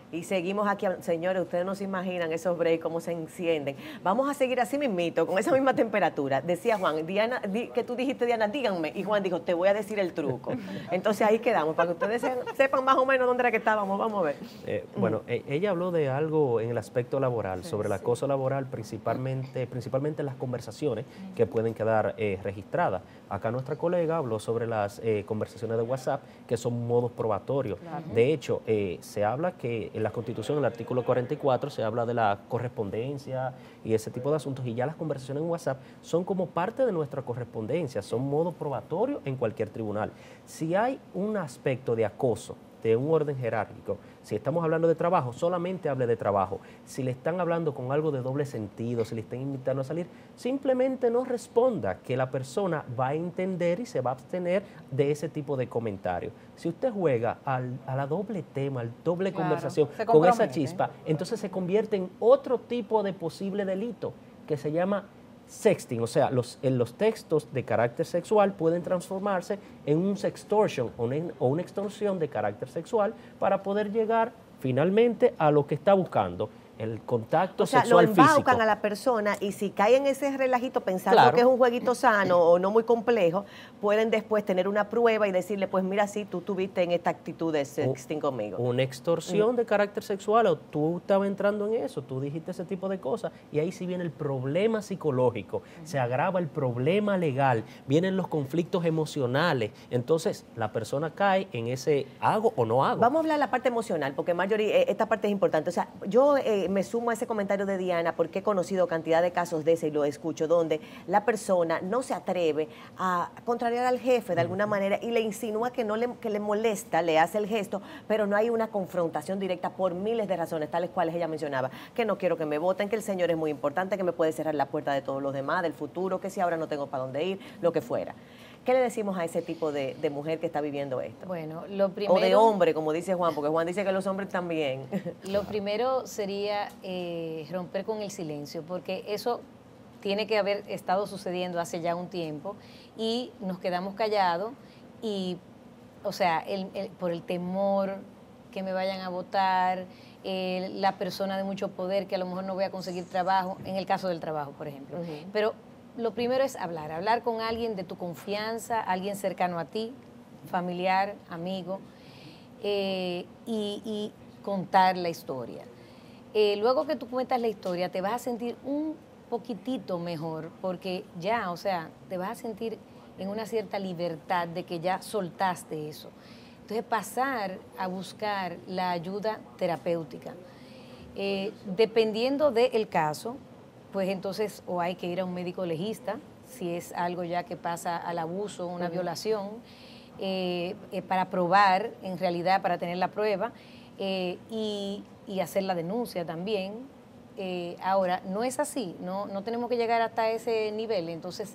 Y seguimos aquí, señores, ustedes no se imaginan esos breaks, cómo se encienden. Vamos a seguir así mismito, con esa misma temperatura. Decía Juan, Diana, que tú dijiste, Diana, díganme. Y Juan dijo, te voy a decir el truco. Entonces ahí quedamos, para que ustedes sepan más o menos dónde era que estábamos. Vamos a ver. Bueno, ella habló de algo en el aspecto laboral, sobre el acoso laboral, principalmente las conversaciones que pueden quedar registradas. Acá nuestra colega habló sobre las conversaciones de WhatsApp, que son modos probatorios. Claro. De hecho, se habla que en la Constitución, en el artículo 44, se habla de la correspondencia y ese tipo de asuntos, y ya las conversaciones en WhatsApp son como parte de nuestra correspondencia, son modo probatorio en cualquier tribunal. Si hay un aspecto de acoso, de un orden jerárquico, si estamos hablando de trabajo, solamente hable de trabajo. Si le están hablando con algo de doble sentido, si le están invitando a salir, simplemente no responda, que la persona va a entender y se va a abstener de ese tipo de comentarios. Si usted juega a la doble tema, al doble conversación con esa chispa, entonces se convierte en otro tipo de posible delito que se llama sexting, o sea, los textos de carácter sexual pueden transformarse en un sextortion o una extorsión de carácter sexual para poder llegar finalmente a lo que está buscando, el contacto sexual físico. O sea, lo embaucan a la persona y si caen en ese relajito pensando que es un jueguito sano o no muy complejo, pueden después tener una prueba y decirle, pues mira, sí, tú tuviste en esta actitud de sexting conmigo. Una extorsión de carácter sexual, o tú estabas entrando en eso, tú dijiste ese tipo de cosas, y ahí sí viene el problema psicológico, se agrava el problema legal, vienen los conflictos emocionales, entonces la persona cae en ese hago o no hago. Vamos a hablar de la parte emocional, porque Marjorie, esta parte es importante. O sea, yo me sumo a ese comentario de Diana porque he conocido cantidad de casos de ese y lo escucho, donde la persona no se atreve a contrariar al jefe de alguna manera y le insinúa que le molesta, le hace el gesto, pero no hay una confrontación directa por miles de razones, tales cuales ella mencionaba, que no quiero que me voten, que el señor es muy importante, que me puede cerrar la puerta de todos los demás, del futuro, que si ahora no tengo para dónde ir, lo que fuera. ¿Qué le decimos a ese tipo de mujer que está viviendo esto? Bueno, lo primero... O de hombre, como dice Juan, porque Juan dice que los hombres también. Lo primero sería romper con el silencio, porque eso tiene que haber estado sucediendo hace ya un tiempo y nos quedamos callados y, o sea, por el temor que me vayan a votar, la persona de mucho poder que a lo mejor no voy a conseguir trabajo, en el caso del trabajo, por ejemplo. Pero lo primero es hablar con alguien de tu confianza, alguien cercano a ti, familiar, amigo, y contar la historia. Luego que tú cuentas la historia, te vas a sentir un poquitito mejor, porque ya, o sea, te vas a sentir en una cierta libertad de que ya soltaste eso. Entonces, pasar a buscar la ayuda terapéutica. Dependiendo del caso, pues entonces o hay que ir a un médico legista, si es algo ya que pasa al abuso, una violación, para probar, en realidad, para tener la prueba, y hacer la denuncia también. Ahora, no es así, no tenemos que llegar hasta ese nivel, entonces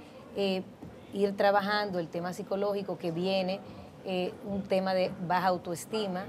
ir trabajando el tema psicológico que viene, un tema de baja autoestima,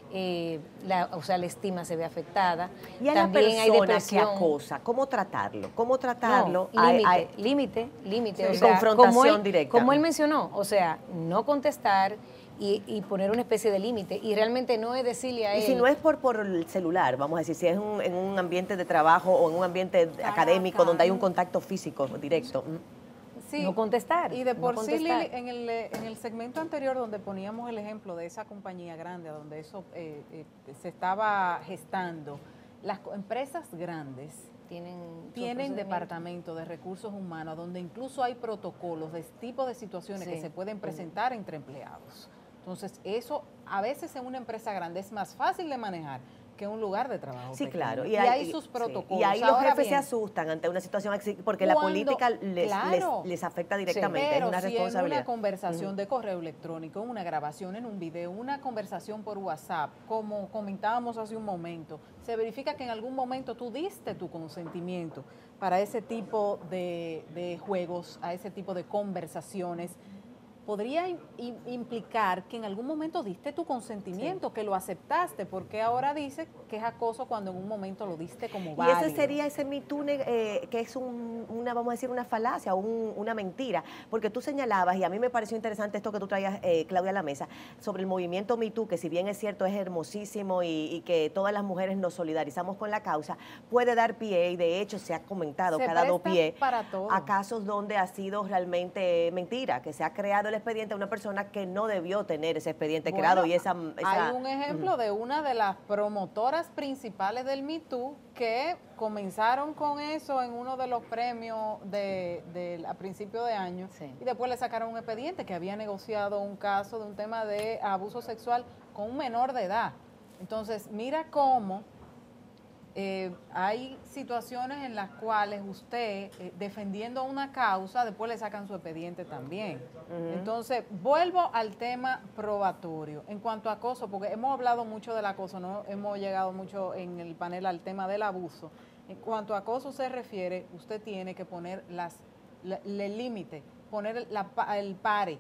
o sea, la estima se ve afectada. Y a también la persona hay depresión. que acosa, ¿cómo tratarlo? ¿Cómo tratarlo? Límite, Sí, o sea, confrontación directa. Como él mencionó, o sea, no contestar y poner una especie de límite. Y realmente no es decirle a él... Y si no es por el celular, vamos a decir, si es en un ambiente de trabajo o en un ambiente académico donde hay un contacto físico directo. Sí, no contestar. Y de por no sí, contestar. Lili, en el segmento anterior donde poníamos el ejemplo de esa compañía grande, donde eso se estaba gestando, las empresas grandes tienen departamento de recursos humanos donde incluso hay protocolos de este tipo de situaciones que se pueden presentar entre empleados. Entonces, eso a veces en una empresa grande es más fácil de manejar que un lugar de trabajo. Sí, pequeño. claro. Y hay sus protocolos. Y ahí los Ahora jefes bien, se asustan ante una situación así porque la política les afecta directamente. Pero es una responsabilidad. Si en una conversación de correo electrónico, una grabación en un video, una conversación por WhatsApp, como comentábamos hace un momento, se verifica que en algún momento tú diste tu consentimiento para ese tipo de juegos, a ese tipo de conversaciones, podría implicar que en algún momento diste tu consentimiento, que lo aceptaste, porque ahora dice que es acoso cuando en un momento lo diste como válido. Y ese sería ese Me Too, que es una, vamos a decir, una falacia o una mentira, porque tú señalabas, y a mí me pareció interesante esto que tú traías, Claudia, a la mesa, sobre el movimiento Me Too, que si bien es cierto, es hermosísimo y que todas las mujeres nos solidarizamos con la causa, puede dar pie, y de hecho se ha comentado que ha dado pie a casos donde ha sido realmente mentira, que se ha creado el expediente a una persona que no debió tener ese expediente creado. Y hay un ejemplo de una de las promotoras principales del Me Too que comenzaron con eso en uno de los premios a principio de año, y después le sacaron un expediente que había negociado un caso de un tema de abuso sexual con un menor de edad. Entonces, mira cómo hay situaciones en las cuales usted, defendiendo una causa, después le sacan su expediente también. Entonces, vuelvo al tema probatorio. En cuanto a acoso, porque hemos hablado mucho del acoso, no hemos llegado mucho en el panel al tema del abuso. En cuanto a acoso se refiere, usted tiene que poner el límite, poner el pare.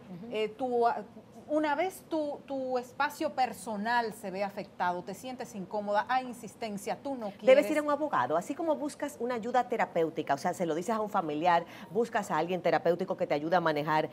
Una vez tu espacio personal se ve afectado, te sientes incómoda, hay insistencia, tú no quieres. Debes ir a un abogado, así como buscas una ayuda terapéutica, o sea, se lo dices a un familiar, buscas a alguien terapéutico que te ayude a manejar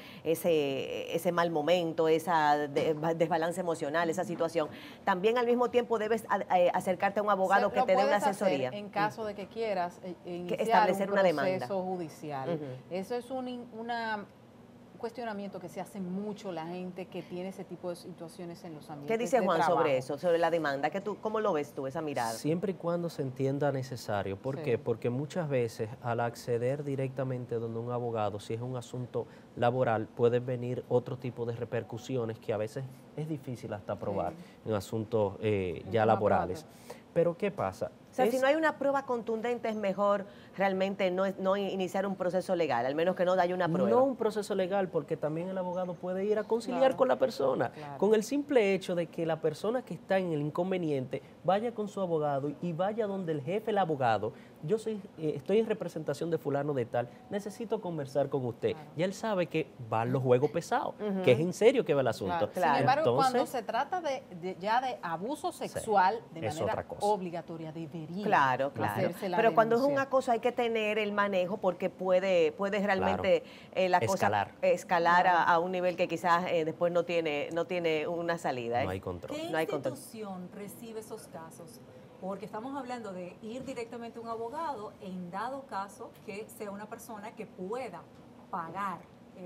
ese mal momento, esa desbalance emocional, esa situación. También al mismo tiempo debes acercarte a un abogado que te dé una asesoría. En caso de que quieras establecer una demanda. Proceso judicial. Eso es una cuestionamiento que se hace mucho la gente que tiene ese tipo de situaciones en los ambientes. ¿Qué dice Juan trabajo sobre eso, sobre la demanda? ¿Cómo lo ves tú, esa mirada? Siempre y cuando se entienda necesario. ¿Por qué? Porque muchas veces al acceder directamente donde un abogado, si es un asunto laboral, pueden venir otro tipo de repercusiones que a veces es difícil hasta probar en asuntos ya laborales. Pero ¿qué pasa? O sea, si no hay una prueba contundente, es mejor realmente no iniciar un proceso legal, al menos que no haya una prueba. No un proceso legal, porque también el abogado puede ir a conciliar con la persona. Con el simple hecho de que la persona que está en el inconveniente vaya con su abogado y vaya donde el jefe, el abogado, yo estoy en representación de fulano de tal, necesito conversar con usted. Y él sabe que van los juegos pesados, que es en serio que va el asunto. Sin embargo, cuando se trata ya de abuso sexual, de manera obligatoria, debería Claro. Pero cuando es un acoso hay que tener el manejo, porque puede realmente la cosa escalar a un nivel que quizás después no tiene una salida. No hay control. ¿Qué institución recibe esos casos? Porque estamos hablando de ir directamente a un abogado en dado caso que sea una persona que pueda pagar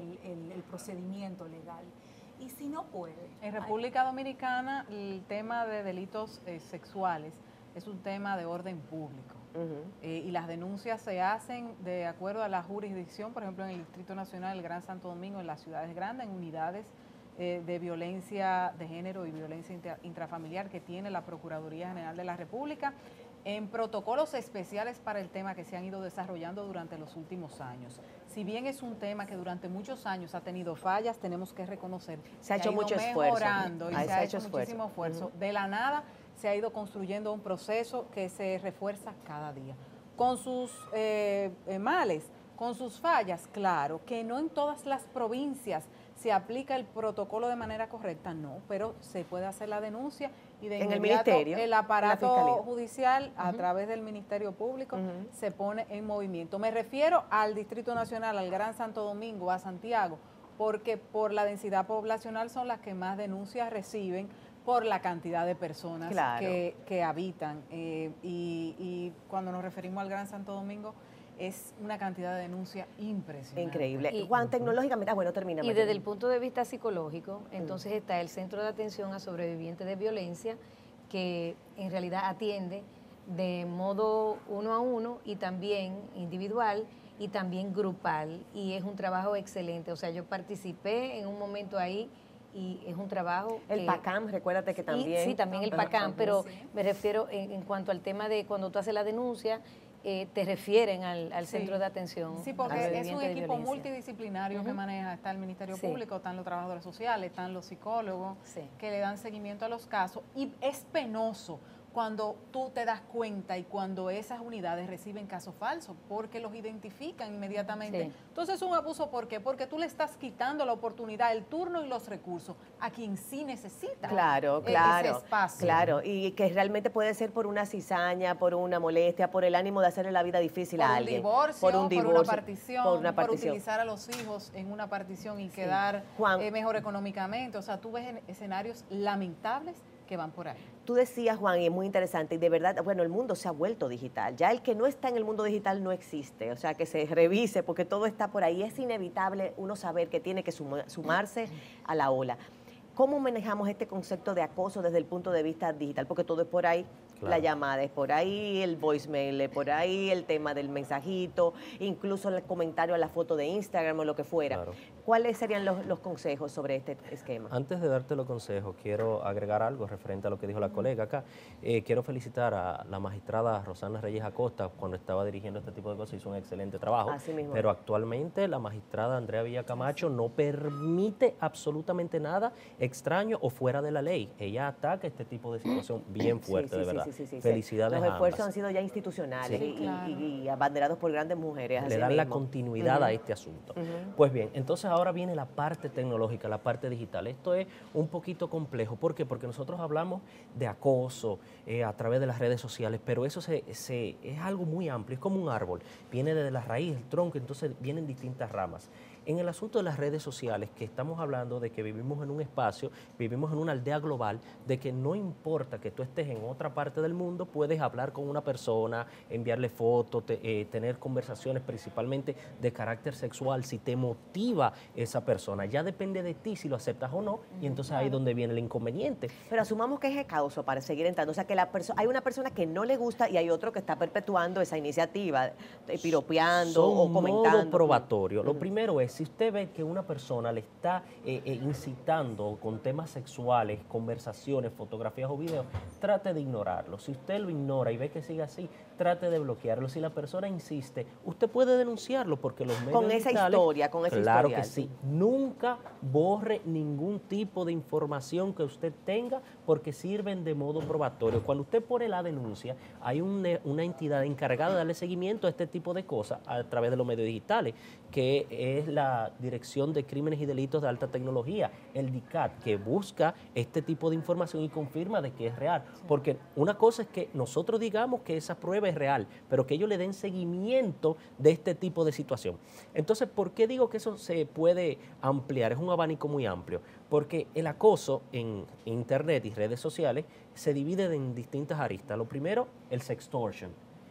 el procedimiento legal. Y si no puede. En República Dominicana el tema de delitos sexuales es un tema de orden público. Y las denuncias se hacen de acuerdo a la jurisdicción, por ejemplo en el Distrito Nacional, el Gran Santo Domingo, en las ciudades grandes, en unidades de violencia de género y violencia intrafamiliar que tiene la Procuraduría General de la República, en protocolos especiales para el tema que se han ido desarrollando durante los últimos años. Si bien es un tema que durante muchos años ha tenido fallas, tenemos que reconocer se ha hecho mucho mejorando y se ha hecho muchísimo esfuerzo. De la nada se ha ido construyendo un proceso que se refuerza cada día. Con sus males, con sus fallas, claro, que no en todas las provincias se aplica el protocolo de manera correcta, no, pero se puede hacer la denuncia y de inmediato el aparato judicial a través del Ministerio Público se pone en movimiento. Me refiero al Distrito Nacional, al Gran Santo Domingo, a Santiago, porque por la densidad poblacional son las que más denuncias reciben por la cantidad de personas que habitan. Y cuando nos referimos al Gran Santo Domingo, es una cantidad de denuncia impresionante. Increíble. Juan, tecnológicamente, termina. Y desde el punto de vista psicológico, entonces está el Centro de Atención a Sobrevivientes de Violencia, que en realidad atiende de modo 1 a 1 y también individual y también grupal. Y es un trabajo excelente. O sea, yo participé en un momento ahí y es un trabajo. El PACAM, recuérdate que también. Sí, también el PACAM, pero me refiero en cuanto al tema de cuando tú haces la denuncia, te refieren al centro de atención. Sí, porque es un equipo multidisciplinario que maneja, está el Ministerio Público, están los trabajadores sociales, están los psicólogos que le dan seguimiento a los casos, y es penoso cuando tú te das cuenta y cuando esas unidades reciben casos falsos, porque los identifican inmediatamente. Sí. Entonces es un abuso, ¿por qué? Porque tú le estás quitando la oportunidad, el turno y los recursos a quien sí necesita ese espacio. Claro, y que realmente puede ser por una cizaña, por una molestia, por el ánimo de hacerle la vida difícil a alguien. Por un divorcio, por una partición, por utilizar a los hijos en una partición y quedar mejor económicamente. O sea, tú ves escenarios lamentables que van por ahí. Tú decías, Juan, y es muy interesante, y de verdad, bueno, el mundo se ha vuelto digital. Ya el que no está en el mundo digital no existe, o sea, que se revise porque todo está por ahí. Es inevitable uno saber que tiene que sumarse a la ola. ¿Cómo manejamos este concepto de acoso desde el punto de vista digital? Porque todo es por ahí. Claro. La llamada es por ahí, el voicemail es por ahí, el tema del mensajito, incluso el comentario a la foto de Instagram o lo que fuera. Claro. ¿Cuáles serían los consejos sobre este esquema? Antes de darte los consejos, quiero agregar algo referente a lo que dijo la colega acá. Quiero felicitar a la magistrada Rosana Reyes Acosta, cuando estaba dirigiendo este tipo de cosas, hizo un excelente trabajo. Así mismo. Pero actualmente la magistrada Andrea Villacamacho no permite absolutamente nada extraño o fuera de la ley. Ella ataca este tipo de situación bien fuerte, de verdad. Sí. Felicidades a ambas. Los esfuerzos han sido ya institucionales y abanderados por grandes mujeres. Le dan la continuidad a este asunto. Pues bien, entonces ahora viene la parte tecnológica, la parte digital. Esto es un poquito complejo. ¿Por qué? Porque nosotros hablamos de acoso a través de las redes sociales, pero eso es algo muy amplio, es como un árbol. Viene desde la raíz, el tronco, entonces vienen distintas ramas. En el asunto de las redes sociales, que estamos hablando de que vivimos en un espacio, vivimos en una aldea global, de que no importa que tú estés en otra parte del mundo, puedes hablar con una persona, enviarle fotos, tener conversaciones principalmente de carácter sexual, si te motiva esa persona. Ya depende de ti si lo aceptas o no, y entonces ahí es donde viene el inconveniente. Pero asumamos que es causa para seguir entrando, o sea que hay una persona que no le gusta y hay otro que está perpetuando esa iniciativa, piropeando o comentando. Modo probatorio. Lo primero es, si usted ve que una persona le está incitando con temas sexuales, conversaciones, fotografías o videos, trate de ignorarlo. Si usted lo ignora y ve que sigue así, trate de bloquearlo. Si la persona insiste, usted puede denunciarlo porque los medios digitales, con esa claro historia, que sí. Nunca borre ningún tipo de información que usted tenga porque sirven de modo probatorio. Cuando usted pone la denuncia, hay una entidad encargada de darle seguimiento a este tipo de cosas a través de los medios digitales, que es la Dirección de Crímenes y Delitos de Alta Tecnología, el DICAT, que busca este tipo de información y confirma de que es real. Porque una cosa es que nosotros digamos que esa prueba es real, pero que ellos le den seguimiento de este tipo de situación. Entonces, ¿por qué digo que eso se puede ampliar? Es un abanico muy amplio, porque el acoso en Internet y redes sociales se divide en distintas aristas. Lo primero, el sextortion,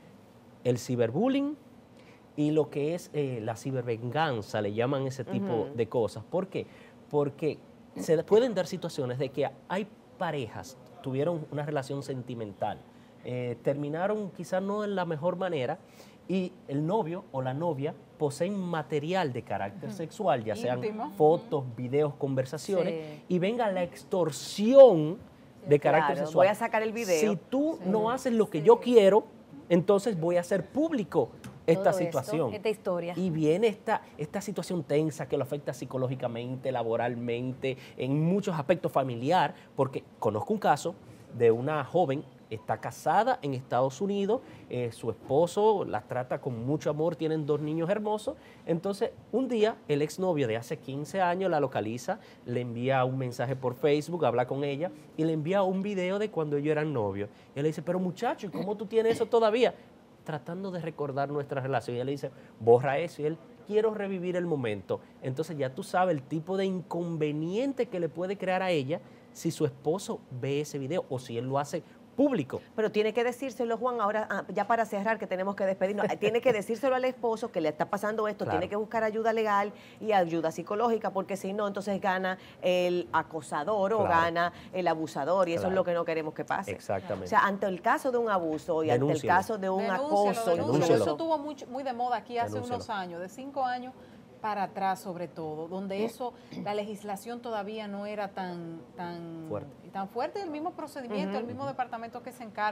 el ciberbullying, y lo que es la cibervenganza, le llaman ese tipo de cosas. ¿Por qué? Porque se pueden dar situaciones de que hay parejas, tuvieron una relación sentimental, terminaron quizás no de la mejor manera y el novio o la novia poseen material de carácter sexual, ya sean fotos, videos, conversaciones, y venga la extorsión de carácter sexual. Voy a sacar el video. Si tú no haces lo que yo quiero, entonces voy a hacer público esta situación. Esta historia. Y viene esta situación tensa que lo afecta psicológicamente, laboralmente, en muchos aspectos familiar, porque conozco un caso de una joven, está casada en Estados Unidos, su esposo la trata con mucho amor, tienen 2 niños hermosos. Entonces, un día, el exnovio de hace 15 años la localiza, le envía un mensaje por Facebook, habla con ella y le envía un video de cuando ellos eran novios. Y él le dice, pero muchacho, ¿y cómo tú tienes eso todavía? Tratando de recordar nuestra relación. Y ella le dice, borra eso. Y él, quiero revivir el momento. Entonces ya tú sabes el tipo de inconveniente que le puede crear a ella si su esposo ve ese video o si él lo hace público. Pero tiene que decírselo, Juan, ahora ya para cerrar, que tenemos que despedirnos, tiene que decírselo al esposo que le está pasando esto, Claro. tiene que buscar ayuda legal y ayuda psicológica, porque si no, entonces gana el acosador o Claro. gana el abusador, y eso Claro. es lo que no queremos que pase. Exactamente. O sea, ante el caso de un abuso y ante el Denúncielo. caso de un acoso, Denúncielo. Eso estuvo muy de moda aquí hace Denúncielo. unos años, de 5 años para atrás sobre todo, donde eso, la legislación todavía no era tan fuerte, el mismo procedimiento, el mismo departamento que se encarga,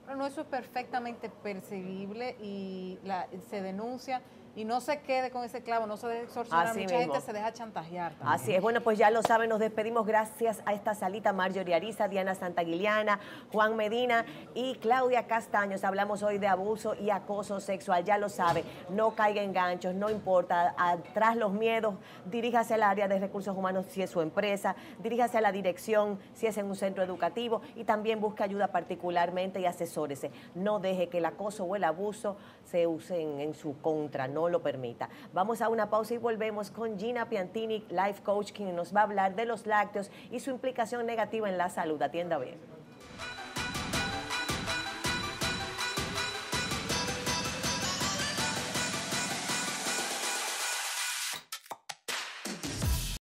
Bueno, eso es perfectamente percibible y se denuncia. Y no se quede con ese clavo, no se deje extorsionar. Mucha gente se deja chantajear también. Así es. Bueno, pues ya lo saben, nos despedimos gracias a esta salita. Marjorie Ariza, Diana Santaguiliana, Juan Medina y Claudia Castaños. Hablamos hoy de abuso y acoso sexual. Ya lo sabe, no caiga en ganchos, no importa. Atrás los miedos, diríjase al área de recursos humanos si es su empresa, diríjase a la dirección si es en un centro educativo y también busque ayuda particularmente y asesórese. No deje que el acoso o el abuso se usen en su contra, no lo permita. Vamos a una pausa y volvemos con Gina Piantini, Life Coach, quien nos va a hablar de los lácteos y su implicación negativa en la salud. Atienda bien.